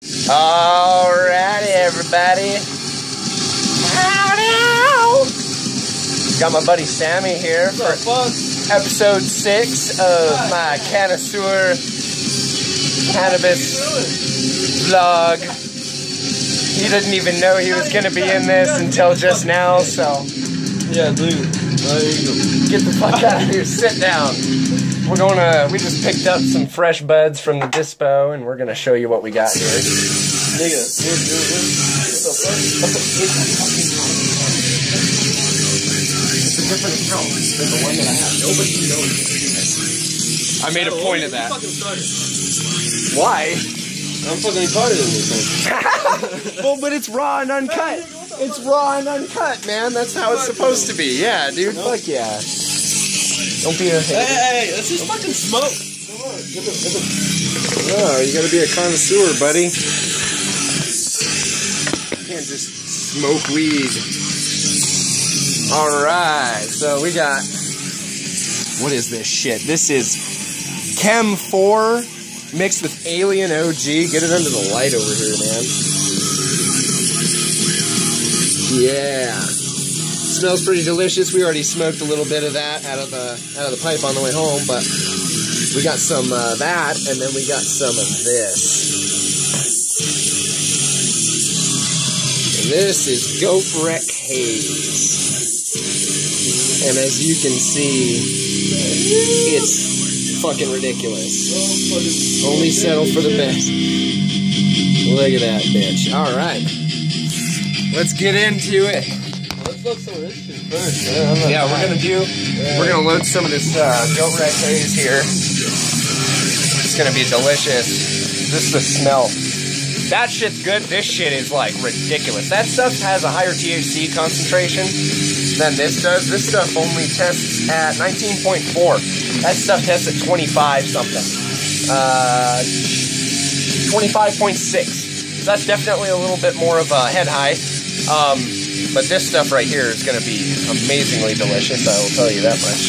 Alrighty, everybody. Howdy. Got my buddy Sammy here for episode 6 of my connoisseur cannabis vlog. He didn't even know he was gonna be in this until just now, so yeah, dude. Get the fuck out of here. Sit down. We just picked up some fresh buds from the dispo, and we're gonna show you what we got here. Nigga, what the fuck? It's a different account than the one that I have. Nobody knows. I made a point of that. Why? I'm fucking retarded in this thing. Well, but it's raw and uncut. It's raw and uncut, man. That's how it's supposed to be. Yeah, dude. Nope. Fuck yeah. Don't be a hater. Hey, let's just fucking smoke. Come on, get the. Oh, you gotta be a connoisseur, buddy. You can't just smoke weed. Alright, so we got... What is this shit? This is Chem 4 mixed with Alien OG. Get it under the light over here, man. Yeah. Smells pretty delicious. We already smoked a little bit of that out of the pipe on the way home, but we got some that, and then we got some of this. And this is Goat Wreck Haze. And as you can see, it's fucking ridiculous. Only settle for the best. Look at that bitch. Alright. Let's get into it. Let's load some of this shit first. Yeah, we're gonna load some of this Goat Wreck Haze here. It's gonna be delicious. This is the smell. That shit's good. This shit is like ridiculous. That stuff has a higher THC concentration than this does. This stuff only tests at 19.4. That stuff tests at 25 something. 25.6. So that's definitely a little bit more of a head high. But this stuff right here is going to be amazingly delicious, I will tell you that much.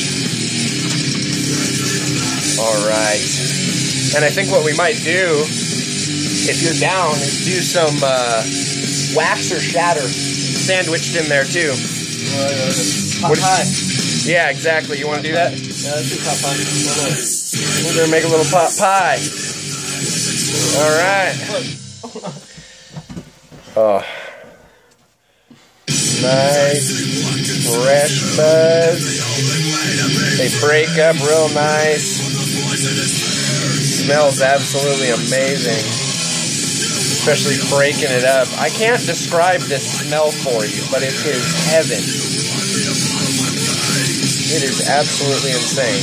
Alright. And I think what we might do, if you're down, is do some wax or shatter sandwiched in there too. Pot pie. Yeah, exactly. You want to do that? Yeah, let's do pot pie. We're going to make a little pot pie. Alright. Oh. Nice, fresh buds. They break up real nice. Smells absolutely amazing. Especially breaking it up. I can't describe this smell for you, but it is heaven. It is absolutely insane.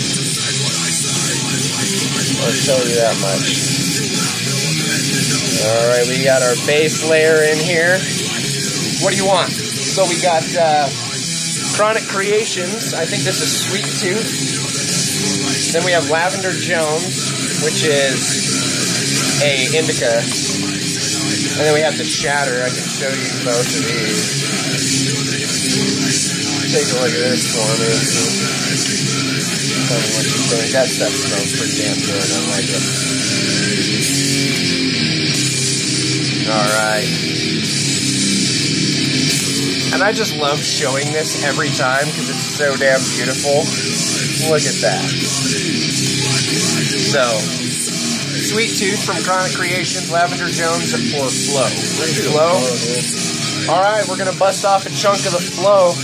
I'll tell you that much. Alright, we got our base layer in here. What do you want? So we got Chronic Creations. I think this is Sweet Tooth. Then we have Lavender Jones, which is a indica. And then we have the Shatter. I can show you both of these. Take a look at this for me. Tell me what you think. That stuff smells pretty damn good. I like it. Alright. And I just love showing this every time because it's so damn beautiful. Look at that. So, Sweet Tooth from Chronic Creations, Lavender Jones, or Flow. Flow? Alright, we're going to bust off a chunk of the Flow.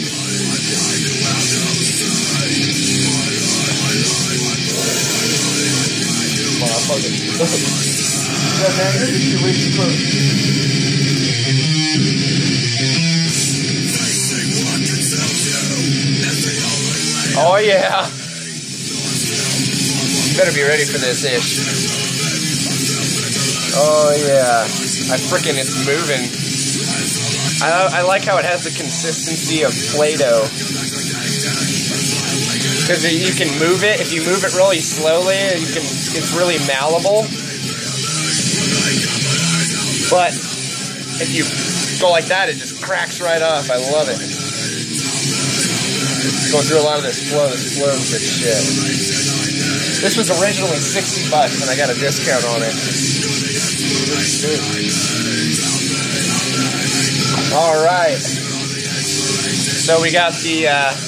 Oh yeah. You better be ready for this ish. Oh yeah. It's moving. I like how it has the consistency of Play-Doh. Because you can move it. If you move it really slowly, it's really malleable. But if you go like that, it just cracks right off. I love it. Going through a lot of this Flow. This Flow's good shit. This was originally $60 and I got a discount on it. All right. So we got the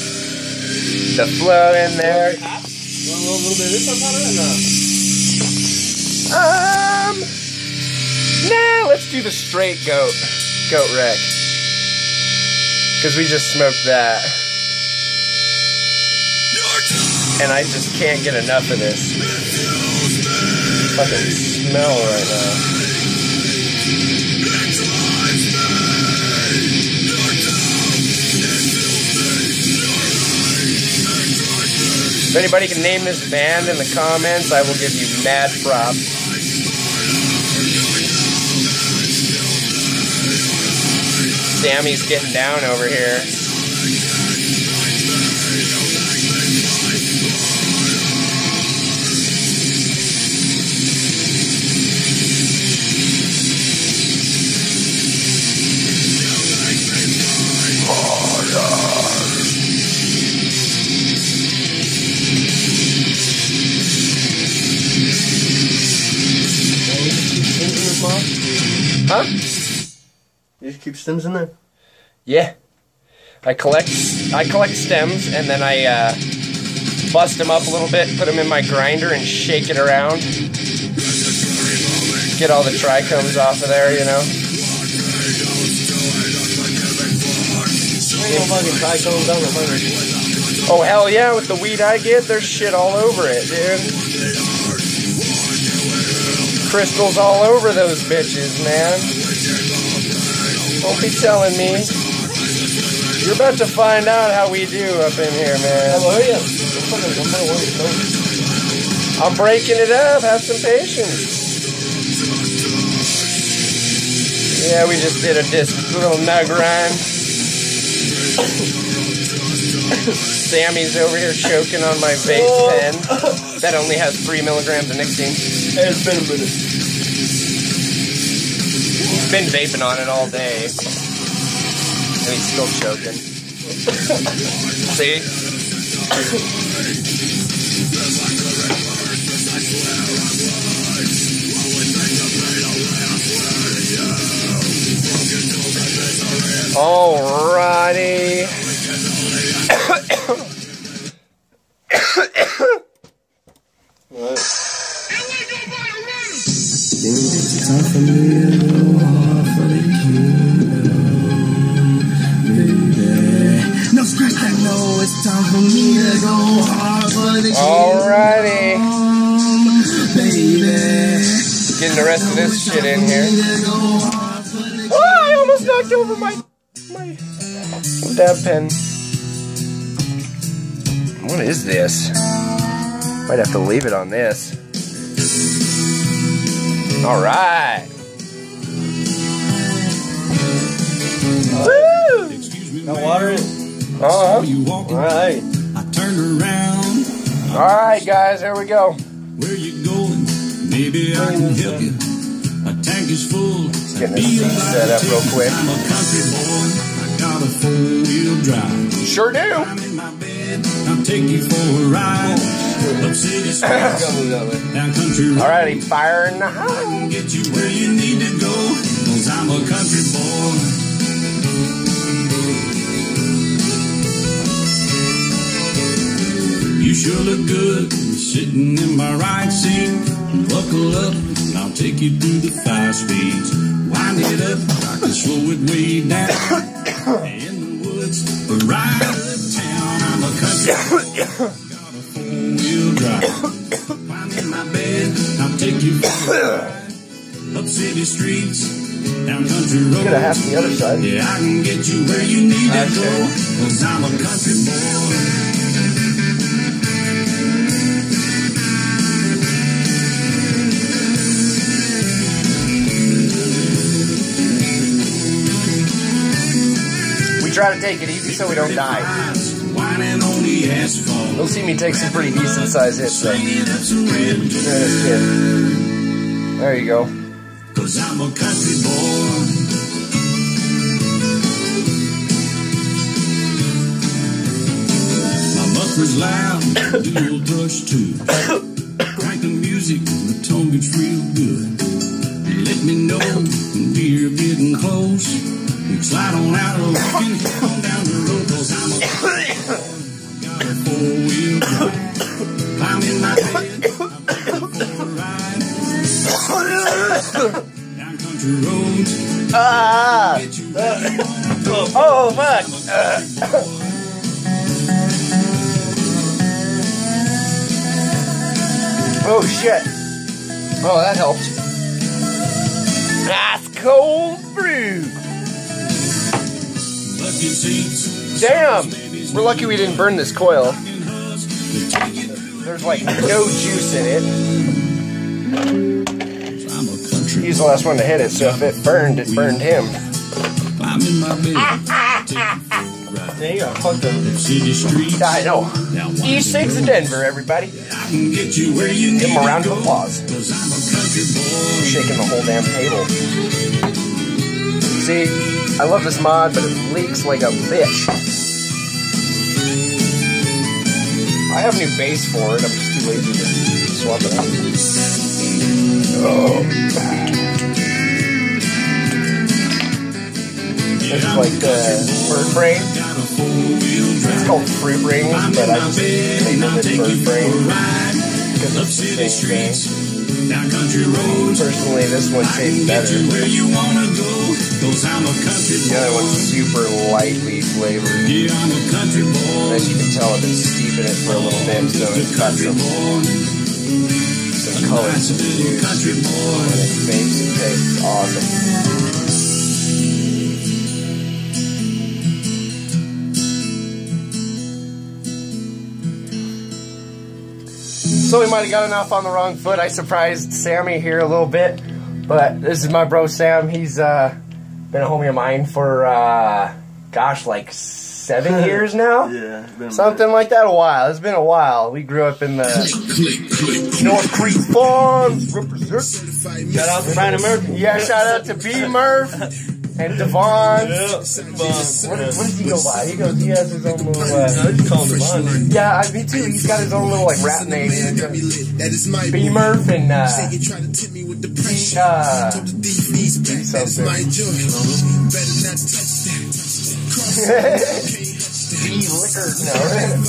flow in there. You want a little bit of this on top of it or no? Nah, let's do the straight goat wreck. Because we just smoked that. And I just can't get enough of this. Fucking smell right now. If anybody can name this band in the comments, I will give you mad props. Sammy's getting down over here. Huh? You just keep stems in there? Yeah. I collect stems and then I bust them up a little bit, put them in my grinder and shake it around. Get all the trichomes off of there, you know. Oh hell yeah, with the weed I get, there's shit all over it, dude. Crystals all over those bitches, man. Don't be telling me. You're about to find out how we do up in here, man. I'm breaking it up. Have some patience. Yeah, we just did a little nug run. Sammy's over here choking on my vape pen that only has 3 milligrams of nicotine. It's been a minute. He's been vaping on it all day. And he's still choking. See? Alrighty. What? It's time for me to go hard for the kingdom, baby. No scratch that, no, it's time for me to go hard for the Alrighty. baby. Getting the rest of this shit in here. Oh, I almost knocked over my dab pen. What is this? Might have to leave it on this. All right. Woo! Got water in? Uh-huh. All right. I turned around. All right, guys, here we go. Where you going? Maybe I can help you. My tank is full. Getting this seat set up real quick. I'm a country boy. I got a 4-wheel drive. Sure do. I'm in my bed. I'll take you for a ride. Up city streets, down country road. Alrighty, fire in the house. I can get you where you need to go. 'Cause I'm a country boy. You sure look good sitting in my right seat. Buckle up, and I'll take you through the 5 speeds. Wind it up, I can slow it way down. In the woods, or right uptown. I'm a country boy. Got a 4-wheel drive. I'm in my bed, I'll take you for a ride. Up city streets, down country roads. Gonna have the other side. Yeah, I can get you where you need to go. 'Cause I'm a country boy. Try to take it easy so we don't die. Whining on the asphalt. You'll see me take some pretty decent sized hits though. There you go. 'Cause I'm a country boy. My muffler's loud, dual brush too. Crank the music, the tone gets real good. Let me know when we're getting close. We slide on out of the can head on down the road, 'cause I'm a got a four-wheel drive. Climb in my bed, I'm for a ride. Down country roads. Get you where you wanna go. Oh, fuck. Oh, shit. Oh, that helped. Ice cold brew. Bucket seats. Damn. We're lucky we didn't burn this coil. There's like no juice in it. I'm a country. He's the last one to hit it, so if it burned him. I'm in my bed. Yeah, you gotta fuck them. City streets. I know. E6 of Denver, everybody. I can get you where you need Give him a round to of go, applause. 'cause I'm a country boy. Shaking the whole damn table. See, I love this mod, but it leaks like a bitch. I have new bass for it. I'm just too lazy to swap it out. Oh. This is like bird brain. It's called fruit rings, but I just labeled it bird brain because it's the same thing. Down country roads. Personally, this one tastes better. Where you wanna go, 'cause I'm a country boy. The other one's super lightly flavored. Yeah, I'm a country boy. As you can tell, I've been steeping it for a little bit, so it's got some colors to the juice. Country boy. And it makes it taste awesome. So we might have gotten off on the wrong foot. I surprised Sammy here a little bit, but this is my bro Sam. He's been a homie of mine for gosh, like 7 years now. Yeah, it's been Something like that. A while. It's been a while. We grew up in the North Creek Farms. Represent. Shout out to Brian Murphy. Yeah, shout out to B Murph and Devon. Yeah, What does he go by? He has his own little. I just call him Devon. Yeah, me too. He's got his own little like rap name. B Murph and B Liquor. No.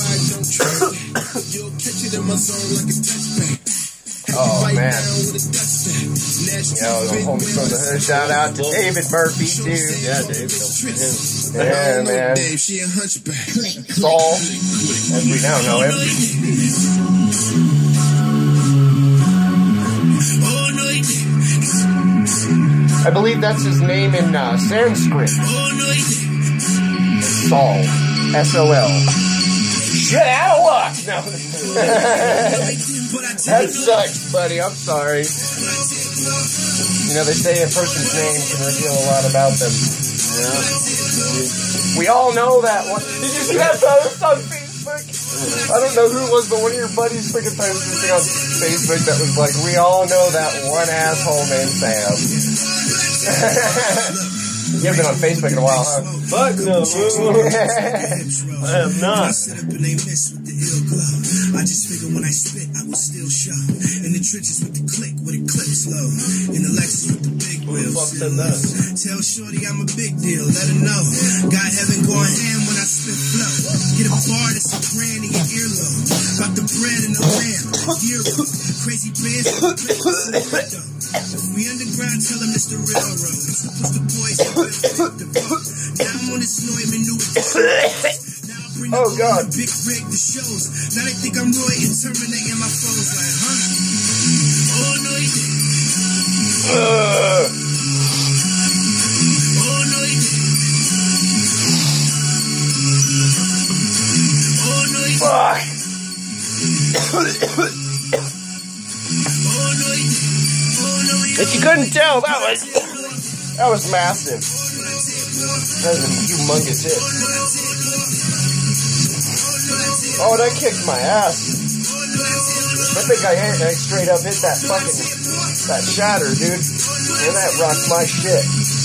Oh man. Yo, the homie from the hood. Shout out to David Murphy too. Yeah, Dave. Yeah, man. Saul, as we now know him. I believe that's his name in Sanskrit. Saul. S-O-L. Shit out of luck! No. That sucks, buddy. I'm sorry. You know, they say a person's name can reveal a lot about them. Yeah. We all know that one. Did you see that post on Facebook? I don't know who it was, but one of your buddies freaking posted something on Facebook that was like, we all know that one asshole named Sam. You haven't been on Facebook in a while, huh? Fuck no, bro. I have not. I just figured when I spit, I would still show. In the trenches with the click, with the clips low. In the Lexus with the big wheels. Tell Shorty I'm a big deal, let her know. Got heaven going ham when I spit flow. Get a bar that's a grand in your earlobe. Got the bread and the lamb, euro. Crazy bands with the window. If we underground, tell them it's the railroad. Push the boys in the boat. Now I'm on this Neumann new Oh God. Big rig the shows. Now they think I'm Roy and terminating my foes like, huh? Oh no, you didn't. Oh no, you didn't. Oh no, you didn't. Fuck. Oh no, you didn't. If you couldn't tell, that was massive. That was a humongous hit. Oh, that kicked my ass. I think I straight up hit that shatter, dude. And that rocked my shit.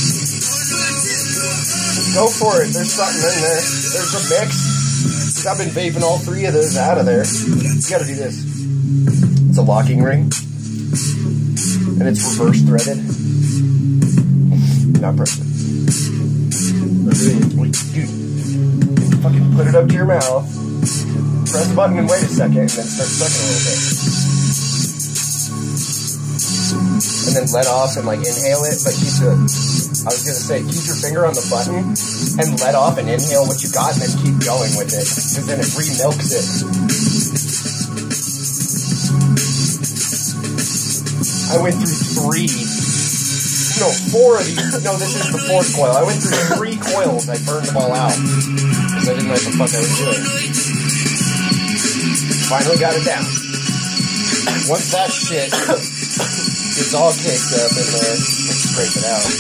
Go for it. There's something in there. There's a mix. I've been vaping all 3 of those out of there. You gotta do this. It's a locking ring. And it's reverse threaded. not press it. Wait, dude. Fucking put it up to your mouth. Press the button and wait a second, and then start sucking a little bit. And then let off and like inhale it, but keep the. I was gonna say, keep your finger on the button and let off and inhale what you got, and then keep going with it, because then it re-milks it. I went through 4 of these. No, this is the 4th coil. I went through 3 coils. I burned them all out because I didn't know what the fuck I was doing. Finally got it down. Once that shit gets all caked up in there, let's scrape it out.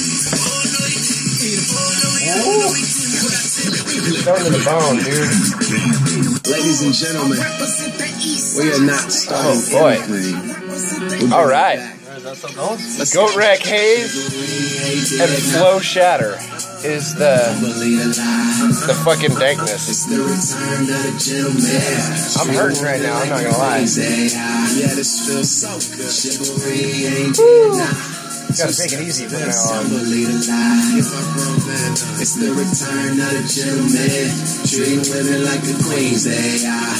Ooh. Down to the bone, dude. Ladies and gentlemen, we are not starting anything. All right. Goat Wreck Haze and Flow Shatter is the fucking dankness. I'm hurting right now, I'm not gonna lie. Woo. Gotta take it easy from now on. It's the return of the gentleman, treating women like the queens they are.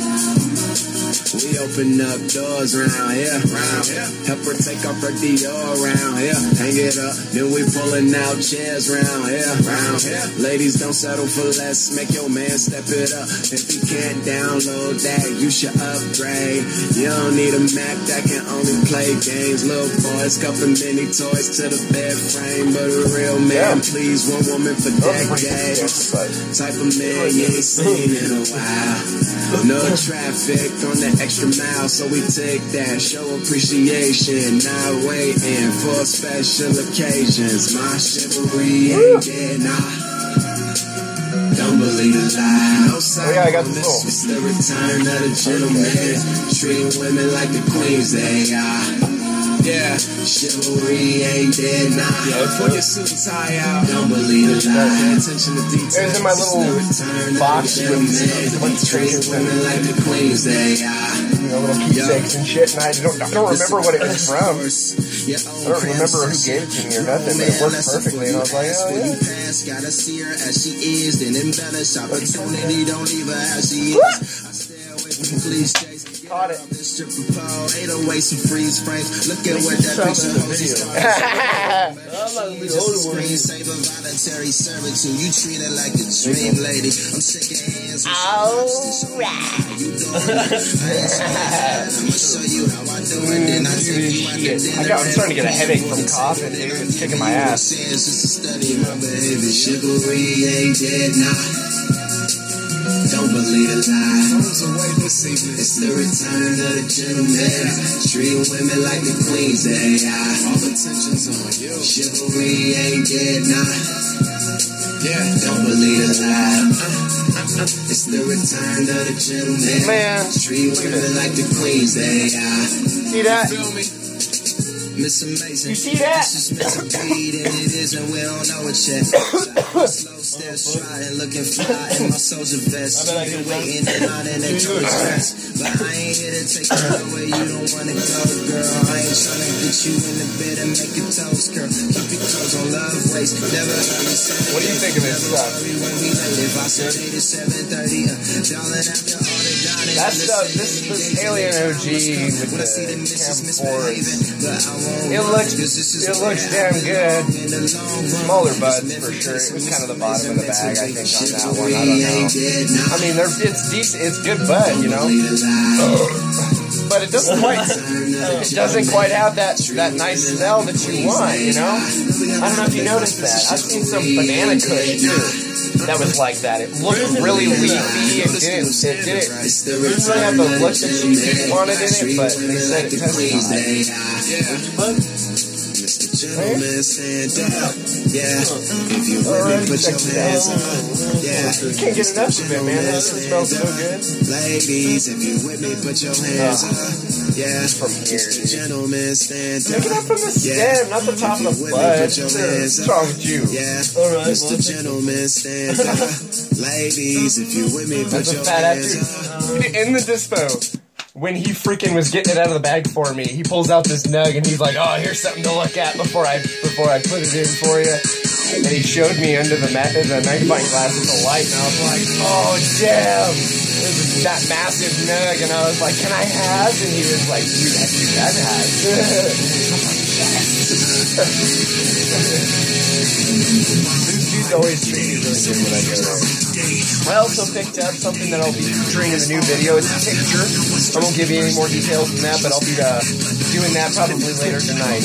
We open up doors round here, help her take off her Dior round here, hang it up, then we pulling out chairs round here, Ladies, don't settle for less, make your man step it up. If you can't download that, you should upgrade. You don't need a Mac that can only play games. Little boys cuffing mini toys to the bed frame, but a real man, please, one woman for decades. Type of man you ain't seen in a while. No traffic on the extra mile, so we take that. Show appreciation, not waiting for special occasions. My chivalry ain't dead, nah. Don't believe the lie. No side I got the phone. It's the return of the gentleman, treating women like the queens they are. Yeah, chivalry ain't dead, nah. Put your suit and tie out. Don't believe the lie. Attention to detail. There's in my little box with a bunch of traces in it. Like the queens they are. You know, little keepsakes and shit, and I don't remember what it was from. I don't remember who gave it to me or nothing, but it worked perfectly, and I was like, oh yeah. Gotta see her as she is, then embellish opportunity. Don't leave her as she is. I stay away from cliches. Caught it. Stripper pole, 808 some freeze frames. Look at what that picture video. Screensaver, voluntary servitude. You treat her like a dream lady. I'm shaking hands. Alright. You doing it? I'ma show you how I do it. Then I take you out to dinner. I'm starting to get a headache from coughing, dude. It's kicking my ass. Just to study my behavior. Chivalry ain't dead, nah. Don't believe a lie. It's the return of the gentleman, treating women like the queens they are. All attention's on you. Chivalry ain't dead, nah. Yeah, don't believe a lie. It's the return of the gentleman, man. Treat women like the queens they are. See that? Miss Amazing. You see that? This is Mr. Greed, and it is, and we don't know it yet. Slow steps, trying, looking fly in my soldier vest. Been waiting in line and enjoy stress. But I ain't here to take you nowhere you don't wanna go, girl. I ain't trying to get you in the bed and make your toes curl. Keep your clothes on love waist. Never understand. What do you think of this stuff? When we late, if I said 8 to 7:30, darling, after all the dining. That stuff, this Alien OG with the Cam 4s. It looks damn good. Smaller buds for sure. It was kind of the bottom of the bag, I think, on that one. I don't know. I mean, it's decent. It's good bud, you know. But it doesn't quite have that nice smell that you want, you know. I don't know if you noticed that. I've seen some banana kush too. That was like that. It looked really leafy. It didn't really have the look that you wanted in it, but they said it testified. Gentlemen, stand up. Yeah, if you with me, put your hands up. Yeah, you can't get enough of it, man. That smells so good. Ladies, if you with me, put your hands up. Yeah, from here, dude. Gentlemen, stand up. Pick it up from the stem, not the top of the bud. What's wrong with you? Yeah, alright, Mr. Gentleman, stand up. Ladies, if you with me, put your hands up. In the dispo. when he freaking was getting it out of the bag for me, he pulls out this nug and he's like, "Oh, here's something to look at before I put it in for you." And he showed me under the magnifying glass with the light, and I was like, "Oh, damn, this is that massive nug." And I was like, "Can I have?" And he was like, "You can have." I was like, "Yes." He's always treating me really good when I go there. I also picked up something that I'll be featuring in the new video. It's a picture. I won't give you any more details than that, but I'll be doing that probably later tonight.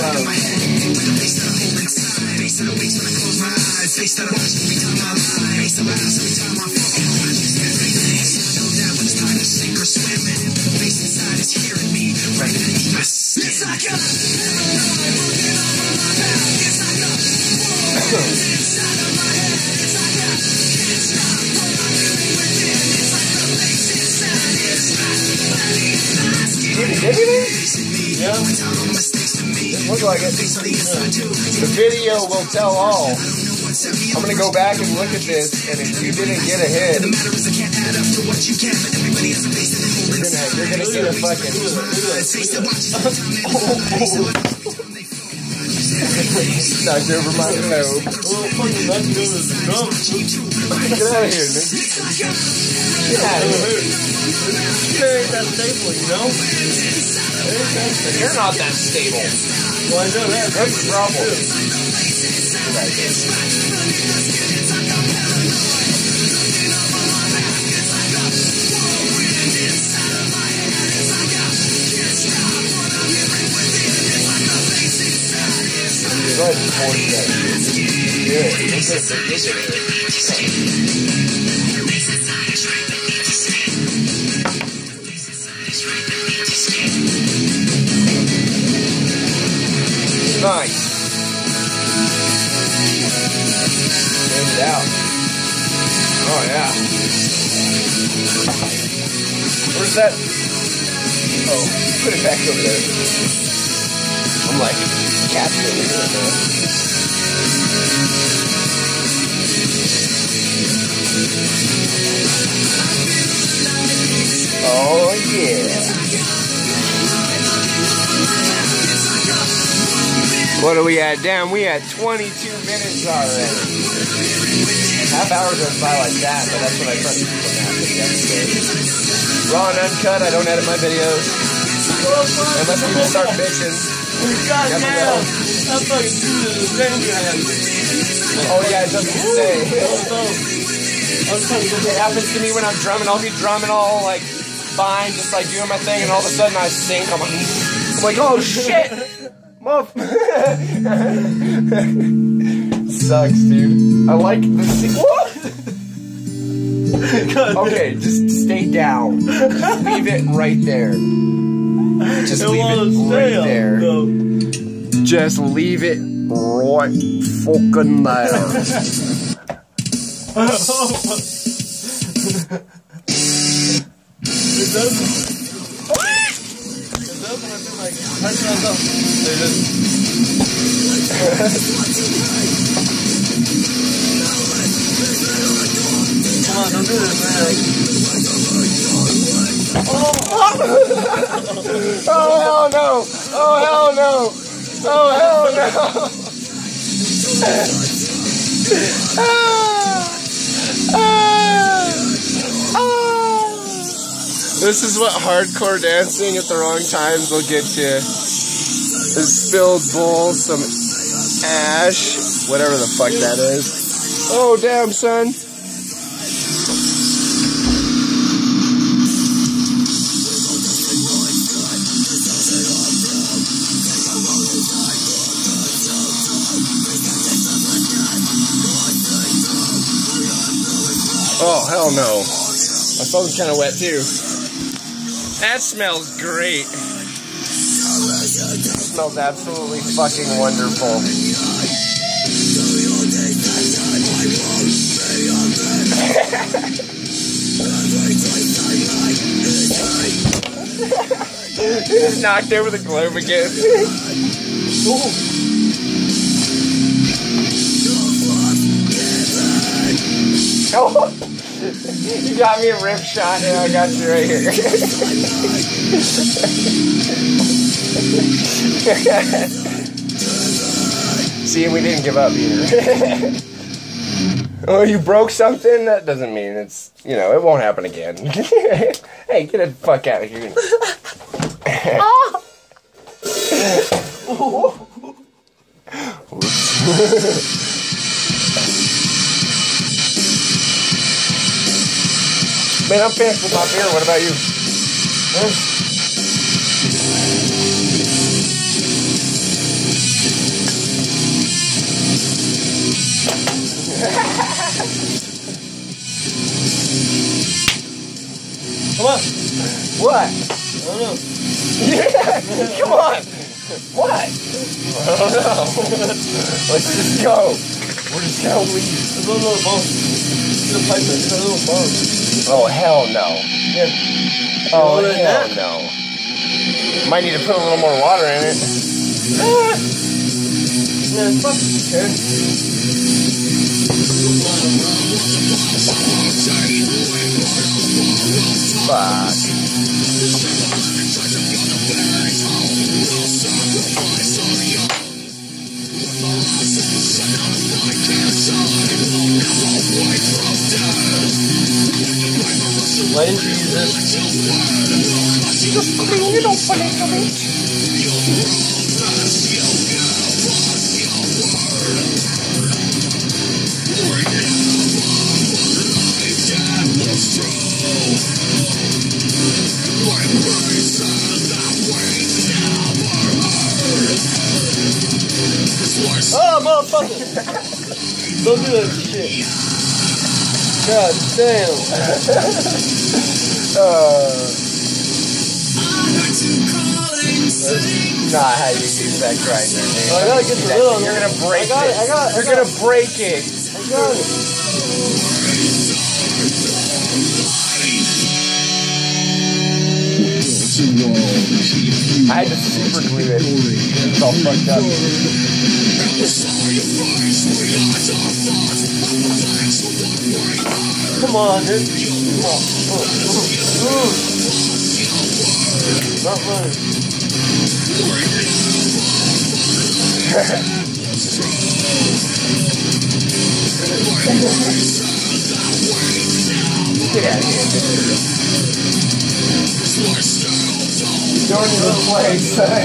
Yeah. Looks like it. The video will tell all. I'm gonna go back and look at this, and if you didn't get a hit, you're gonna get a fucking. Knocked over my nose. Well, fucking knocked me over the drum. Get out of here, nigga. Get out of here. You ain't that stable, you know? You're not that stable. Well, I know that. That's the problem. Go ahead and force that. Good. Nice. Get it out. Oh yeah. Where's that? Oh, put it back over there. I'm like capturing it, man. Oh yeah. What are we at? Damn, we at 22 minutes already. Half hour goes by like that, but that's what I try to keep on that for the episode. Raw and uncut, I don't edit my videos. Unless people start bitching. God damn! That fucking dude is a dangerous. Oh yeah, it doesn't say. It It happens to me when I'm drumming. I'll be drumming all like fine, just like doing my thing, and all of a sudden I sink. I'm like, oh shit! Sucks, dude. I like the what? Okay, just stay down. Just leave it right there. Just leave it right there. Just leave it right fucking there. Come on, don't do this, man. Oh hell no! Oh hell no! Oh hell no! This is what hardcore dancing at the wrong times will get you. A spilled bowl, some ash, whatever the fuck that is. Oh damn, son. Oh, hell no. My phone's kind of wet, too. That smells great. It smells absolutely fucking wonderful. He just knocked over the globe again. Oh. You got me a rip shot, and I got you right here. See, we didn't give up either. Oh, you broke something? That doesn't mean it's, you know, it won't happen again. Hey, get the fuck out of here. Man, I'm finished with my beer. What about you? Come on. What? I don't know. Come on. What? I don't know. Let's just go. We're just gonna leave. There's a little bump. There's a pipe there. There's a little bump. Oh, hell no. Yeah. Oh, You want hell that? no. Might need to put a little more water in it. Yeah, fuck. Okay. Fuck. Why didn't you use this? Just clean it up a little bit. Oh, motherfucker! Don't do that shit. God damn. Not how you use that grinder, dude. I gotta get the lid on You're there. gonna break I got it. You're gonna break it. I got it. I had to super glue it. It's all fucked up. Come on, dude. Come on. Not running. Get out of here, dude. Don't even play, son.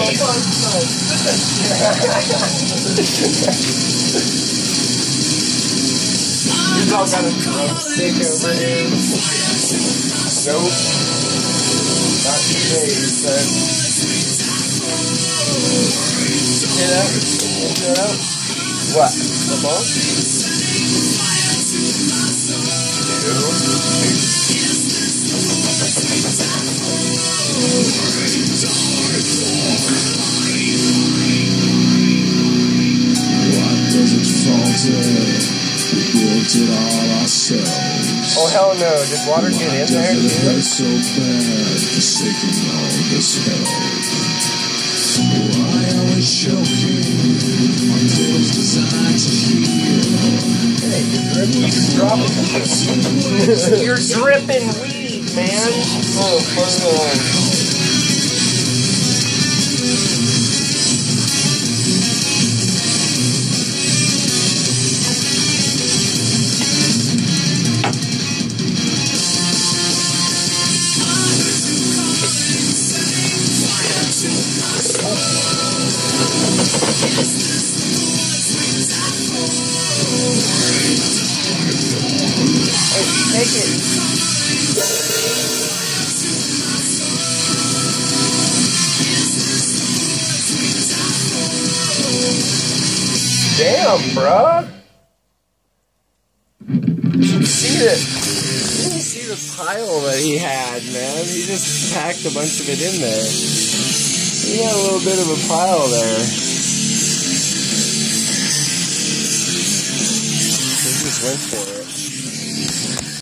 He's all got a drumstick over him. Nope. Not today, son. Get out. Get out. What? The ball? Oh, hell no. Did water get in there, too? So bad, forsaking all this hell. Why are we choking on pills designed to heal? You're dripping weed, man. Oh, fuck on. Take it. Damn, bruh. You should see it. You didn't see the pile that he had, man. He just packed a bunch of it in there. He had a little bit of a pile there. He just went for it.